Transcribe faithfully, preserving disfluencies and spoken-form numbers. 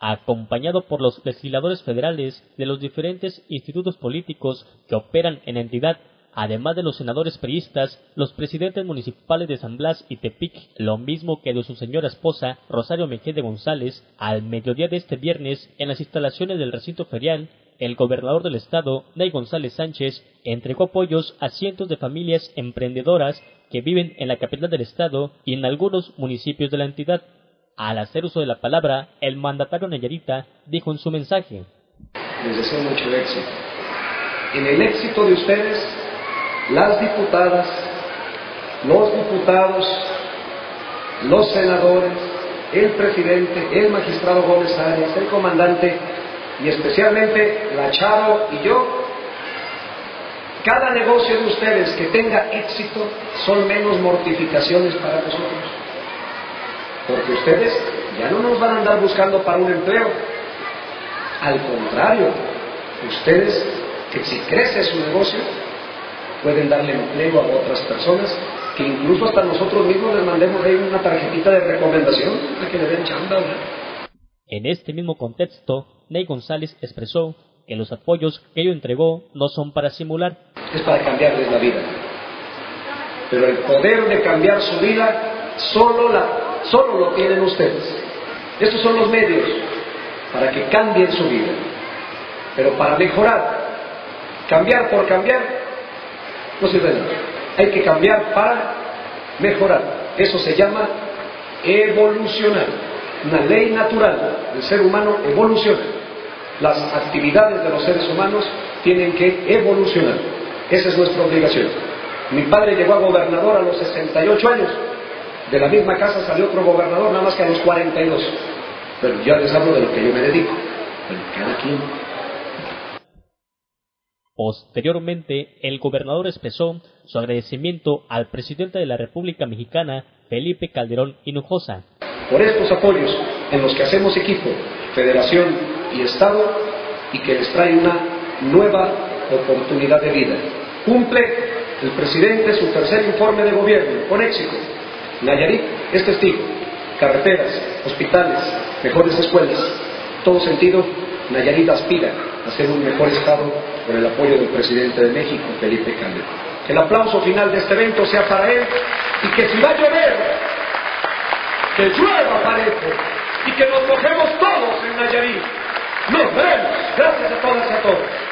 acompañado por los legisladores federales de los diferentes institutos políticos que operan en la entidad, además de los senadores priistas, los presidentes municipales de San Blas y Tepic, lo mismo que de su señora esposa, Rosario Mejía González. Al mediodía de este viernes, en las instalaciones del recinto ferial, el gobernador del estado, Ney González Sánchez, entregó apoyos a cientos de familias emprendedoras que viven en la capital del estado y en algunos municipios de la entidad. Al hacer uso de la palabra, el mandatario nayarita dijo en su mensaje: les deseo mucho éxito. En el éxito de ustedes, las diputadas, los diputados, los senadores, el presidente, el magistrado Gómez Arias, el comandante y especialmente la Charo y yo, cada negocio de ustedes que tenga éxito son menos mortificaciones para nosotros. Porque ustedes ya no nos van a andar buscando para un empleo. Al contrario, ustedes, que si crece su negocio, pueden darle empleo a otras personas, que incluso hasta nosotros mismos les mandemos ahí una tarjetita de recomendación para que le den chamba, ¿verdad? En este mismo contexto, Ney González expresó que los apoyos que ello entregó no son para simular. Es para cambiarles la vida. Pero el poder de cambiar su vida solo, la, solo lo tienen ustedes. Estos son los medios para que cambien su vida. Pero para mejorar, cambiar por cambiar, no sirve de nada. Hay que cambiar para mejorar. Eso se llama evolucionar. Una ley natural del ser humano evoluciona. Las actividades de los seres humanos tienen que evolucionar. Esa es nuestra obligación. Mi padre llegó a gobernador a los sesenta y ocho años. De la misma casa salió otro gobernador, nada más que a los cuarenta y dos. Pero ya les hablo de lo que yo me dedico. Pero cada quien. Posteriormente, el gobernador expresó su agradecimiento al presidente de la República Mexicana, Felipe Calderón Hinojosa, por estos apoyos en los que hacemos equipo, federación y estado, y que les trae una nueva oportunidad de vida. Cumple el presidente su tercer informe de gobierno con éxito. Nayarit es testigo. Carreteras, hospitales, mejores escuelas. En todo sentido, Nayarit aspira a ser un mejor estado con el apoyo del presidente de México, Felipe Calderón. El aplauso final de este evento sea para él, y que si va a llover, que llueva parejo, y que nos mojemos todos en Nayarit. Nos vemos. Gracias a todas y a todos.